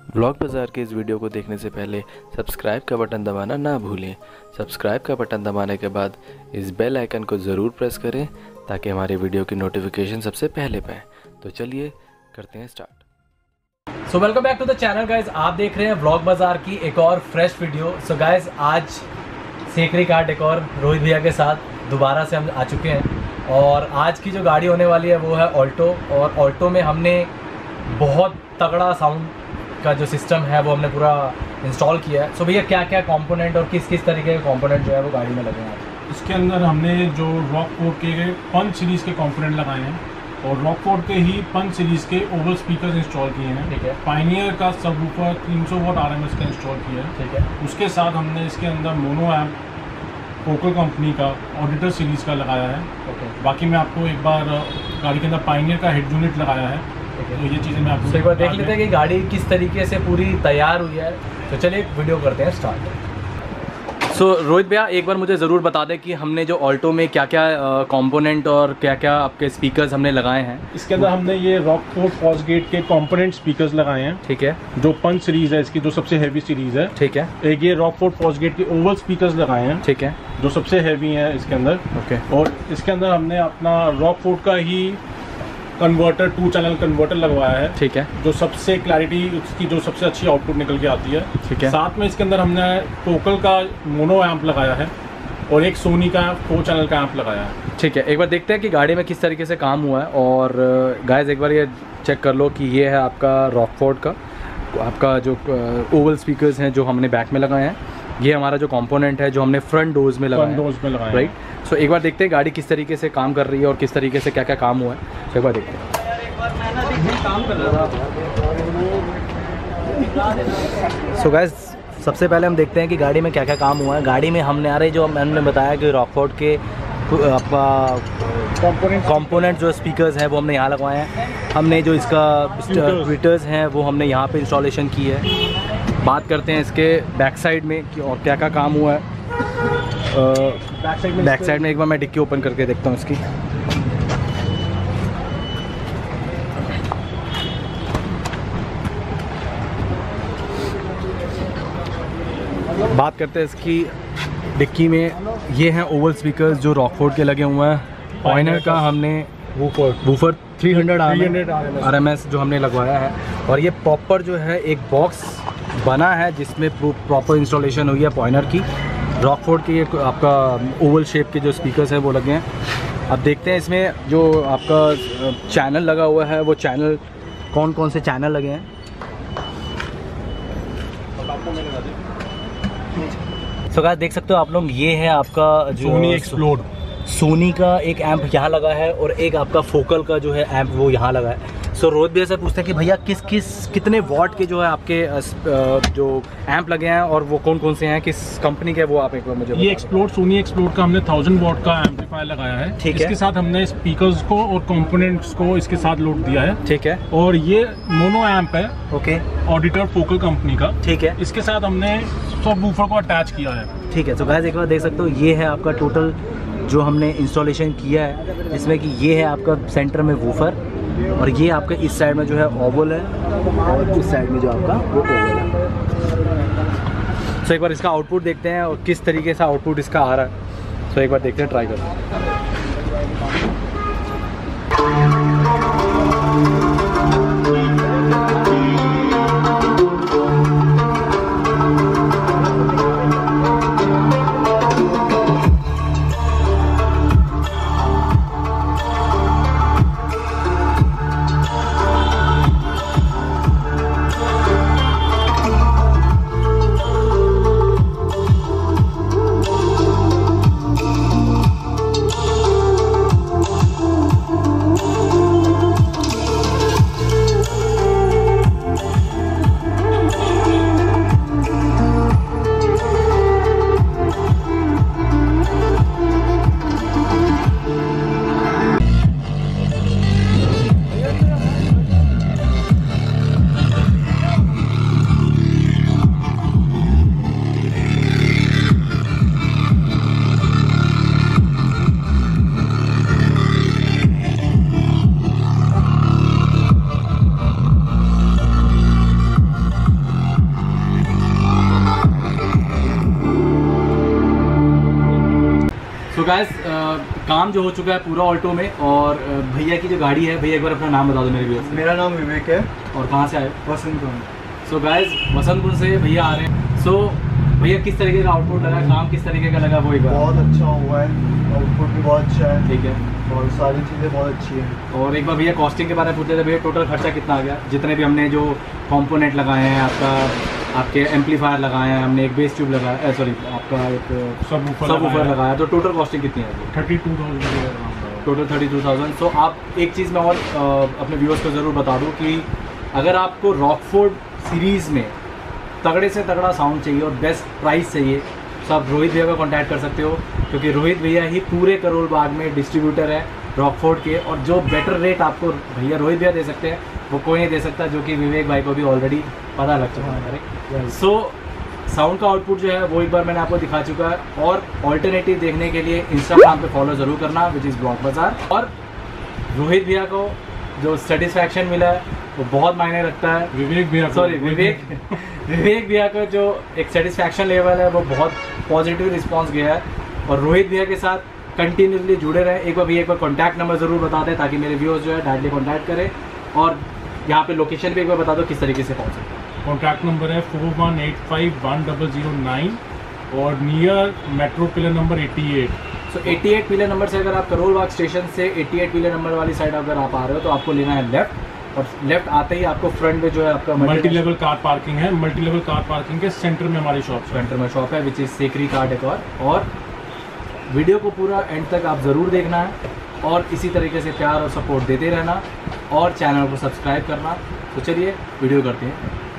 Vlog बाज़ार के इस वीडियो को देखने से पहले सब्सक्राइब का बटन दबाना ना भूलें। सब्सक्राइब का बटन दबाने के बाद इस बेल आइकन को ज़रूर प्रेस करें ताकि हमारे वीडियो की नोटिफिकेशन सबसे पहले पाएँ। तो चलिए करते हैं start. So welcome back to the channel guys. आप देख रहे हैं व्लॉग बाज़ार की एक और फ्रेश वीडियो। सो गाइज आज सेकरी कार डेकोर रोहित भैया के साथ दोबारा से हम आ चुके हैं और आज की जो गाड़ी होने वाली है वो है ऑल्टो। और ऑल्टो में हमने बहुत तगड़ा साउंड का जो सिस्टम है वो हमने पूरा इंस्टॉल किया है। सो भैया क्या क्या कंपोनेंट और किस किस तरीके के कंपोनेंट जो है वो गाड़ी में लगे हैं? इसके अंदर हमने जो रॉकफोर्ड के पंच सीरीज़ के कंपोनेंट लगाए हैं और रॉकफोर्ड के ही पंच सीरीज़ के ओवल स्पीकर्स इंस्टॉल किए हैं। ठीक है। पायनियर का सबवूफर 300 वॉट RMS का इंस्टॉल किया है। ठीक है। उसके साथ हमने इसके अंदर मोनो एम्प फोकल कंपनी का ऑडिटर सीरीज़ का लगाया है। ओके। बाकी मैं आपको एक बार गाड़ी के अंदर पायनियर का हेड यूनिट लगाया है। तो ये चीज़ें मैं आपको एक बार देख लेते हैं कि गाड़ी किस तरीके से पूरी तैयार हुई है। तो चलिए वीडियो करते हैं स्टार्ट। सो रोहित भैया एक बार मुझे ज़रूर बता दें कि हमने जो ऑल्टो में क्या क्या कंपोनेंट और क्या क्या आपके स्पीकर्स हमने लगाए हैं। इसके अंदर हमने ये रॉकफोर्ड फॉस्गेट के कंपोनेंट स्पीकर्स लगाए हैं। ठीक है। जो पंच सीरीज़ है इसकी, जो सबसे हैवी सीरीज़ है। ठीक है। एक ये रॉकफोर्ड फॉस्गेट के ओवल स्पीकर्स लगाए हैं। ठीक है। जो सबसे हैवी हैं इसके अंदर। ओके। और इसके अंदर हमने अपना रॉकफोर्ड का ही कन्वर्टर 2 चैनल कन्वर्टर लगवाया है। ठीक है। जो सबसे क्लैरिटी उसकी जो सबसे अच्छी आउटपुट निकल के आती है। ठीक है। साथ में इसके अंदर हमने फोकल का मोनो एम्प लगाया है और एक सोनी का 4 चैनल का एम्प लगाया है। ठीक है। एक बार देखते हैं कि गाड़ी में किस तरीके से काम हुआ है। और गाइस एक बार ये चेक कर लो कि ये है आपका रॉकफोर्ड का आपका जो ओवल स्पीकर्स हैं जो हमने बैक में लगाए हैं। ये हमारा जो कंपोनेंट है जो हमने फ्रंट डोर्स में लगाया है। राइट। सो एक बार देखते हैं गाड़ी किस तरीके से काम कर रही है और किस तरीके से क्या क्या काम हुआ है। तो एक बार देखते हैं। सो गाइस सबसे पहले हम देखते हैं कि गाड़ी में क्या क्या काम हुआ है। गाड़ी में हमने जो मैंने बताया कि रॉकफोर्ड के आपका कंपोनेंट जो स्पीकर्स हैं वो हमने यहाँ लगवाए हैं। हमने जो इसका ट्विटर्स हैं वो हमने यहाँ पे इंस्टॉलेशन की है। बात करते हैं इसके बैक साइड में कि और क्या क्या काम हुआ है। बैक साइड में एक बार मैं डिक्की ओपन करके देखता हूँ इसकी। बात करते हैं इसकी डिक्की में। ये हैं ओवल स्पीकर्स जो रॉकफोर्ड के लगे हुए हैं। पायनियर का हमने वूफर 300 RMS जो हमने लगवाया है। और ये प्रॉपर जो है एक बॉक्स बना है जिसमें प्रॉपर इंस्टॉलेशन हुई है पायनियर की। रॉकफोर्ड के ये आपका ओवल शेप के जो स्पीकर्स हैं वो लगे हैं। अब देखते हैं इसमें जो आपका चैनल लगा हुआ है वो चैनल कौन कौन से चैनल लगे हैं। सो गाइस देख सकते हो आप लोग, ये है आपका जो सोनी एक्सप्लोड सोनी का एक एम्प यहाँ लगा है और एक आपका फोकल का जो है एम्प वो यहाँ लगा है। सो रोहित भैया से पूछते हैं कि भैया कितने वॉट के जो है आपके जो एम्प लगे हैं और वो कौन कौन से हैं, किस कंपनी के, वो आप एक बार मुझे ये एक्सप्लोड सोनी एक्सप्लोड का हमने 1000 वॉट का एम्पलीफायर लगाया है। ठीक है। इसके साथ हमने स्पीकर्स को और कंपोनेंट्स को इसके साथ लोड दिया है। ठीक है। और ये मोनो एम्प है। ओके। ऑडिटर फोकल कंपनी का। ठीक है। इसके साथ हमने सबवूफर को अटैच किया है। ठीक है। तो गाइस एक बार देख सकते हो ये है आपका टोटल जो हमने इंस्टॉलेशन किया है, जिसमें कि ये है आपका सेंटर में वूफर और ये आपका इस साइड में जो है ओवल है और इस साइड में जो आपका वो ओवल है। सो एक बार इसका आउटपुट देखते हैं और किस तरीके से आउटपुट इसका आ रहा है। सो एक बार देखते हैं, ट्राई करते हैं। गाइस काम जो हो चुका है पूरा ऑल्टो में, और भैया की जो गाड़ी है, भैया एक बार अपना नाम बता दो मेरे व्यूअर्स। मेरा नाम विवेक है। और कहाँ से आए? वसंतपुर। सो गाइस वसंतपुर से भैया आ रहे हैं। सो भैया किस तरीके का आउटपुट लगा, काम किस तरीके का लगा वो एक बार। बहुत अच्छा हुआ है, आउटपुट भी बहुत अच्छा है। ठीक है, और सारी चीज़ें बहुत अच्छी हैं। और एक बार भैया कॉस्टिंग के बारे में पूछते थे, भैया टोटल खर्चा कितना आ गया, जितने भी हमने जो कंपोनेंट लगाए हैं, आपके एम्पलीफायर लगाए हैं, हमने एक बेस ट्यूब लगाया, सॉरी आपका एक सब ऊपर लगाया, तो टोटल कॉस्टिंग कितनी है? 32,000 टोटल 32,000। सो आप एक चीज़ मैं और अपने व्यूअर्स को ज़रूर बता दूँ कि अगर आपको रॉकफोर्ड सीरीज़ में तगड़े से तगड़ा साउंड चाहिए और बेस्ट प्राइस चाहिए, तो आप रोहित भैया को कांटेक्ट कर सकते हो, क्योंकि रोहित भैया ही पूरे करोल बाग में डिस्ट्रीब्यूटर है रॉकफोर्ड के, और जो बेटर रेट आपको भैया रोहित भैया दे सकते हैं वो कोई नहीं दे सकता, जो कि विवेक भाई को भी ऑलरेडी पता लग चुका है। सो साउंड का आउटपुट जो है वो एक बार मैंने आपको दिखा चुका है, और ऑल्टरनेटिव देखने के लिए इंस्टाग्राम पे फॉलो ज़रूर करना, विच इज़ ब्लॉक बाजार। और रोहित भैया को जो सेटिस्फैक्शन मिला है वो बहुत मायने रखता है। विवेक भैया का जो एक सेटिस्फैक्शन लेवल है वो बहुत पॉजिटिव रिस्पांस गया है, और रोहित भैया के साथ कंटिन्यूसली जुड़े रहे। एक बार भैया एक बार कॉन्टैक्ट नंबर ज़रूर बता दें ताकि मेरे व्यूअर्स जो है डायरेक्टली कॉन्टैक्ट करें, और यहाँ पे लोकेशन भी एक बार बता दो किस तरीके से पहुँच सकते हैं। कॉन्टैक्ट नंबर है 41851009 और near metro pillar number 88। So 88 pillar number से अगर आप करोल बाग स्टेशन से 88 पिलर नंबर वाली साइड अगर आप आ रहे हो तो आपको लेना है लेफ्ट, और लेफ्ट आते ही आपको फ्रंट में जो है आपका मल्टी लेवल कार पार्किंग है। मल्टी लेवल कार पार्किंग के सेंटर में हमारी शॉप है। सेंटर में शॉप है, विच इज़ सेकरी कार डेकोर। और वीडियो को पूरा एंड तक आप ज़रूर देखना है, और इसी तरीके से प्यार और सपोर्ट देते रहना, और चैनल को सब्सक्राइब करना। तो चलिए वीडियो करते हैं।